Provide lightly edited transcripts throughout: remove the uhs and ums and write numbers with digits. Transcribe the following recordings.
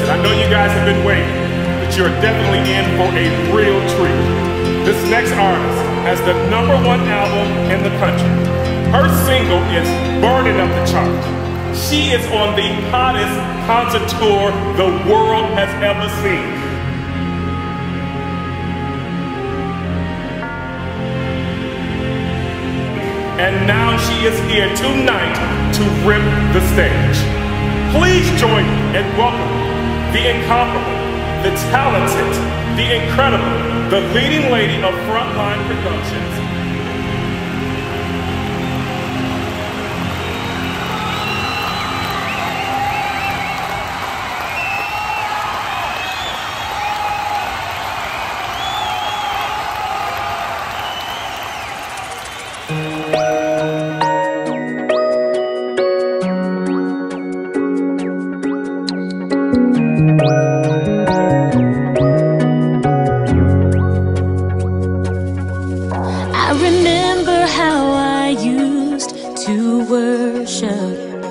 I know you guys have been waiting, but you're definitely in for a real treat. This next artist has the #1 album in the country. Her single is burning up the chart. She is on the hottest concert tour the world has ever seen. And now she is here tonight to rip the stage. Please join me and welcome the incomparable, the talented, the incredible, the leading lady of Frontline Productions. I remember how I used to worship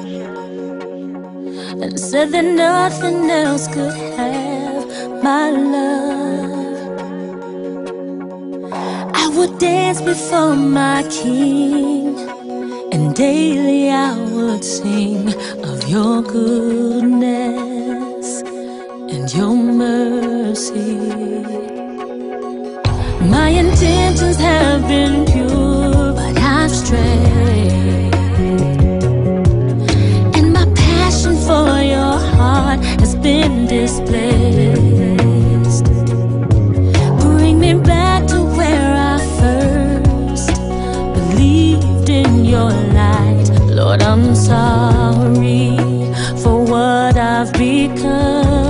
and said that nothing else could have my love. I would dance before my King, and daily I would sing of your goodness and your mercy. My intentions have been pure, but I've strayed, and my passion for your heart has been displaced. Bring me back to where I first believed in your light. Lord, I'm sorry for what I've become.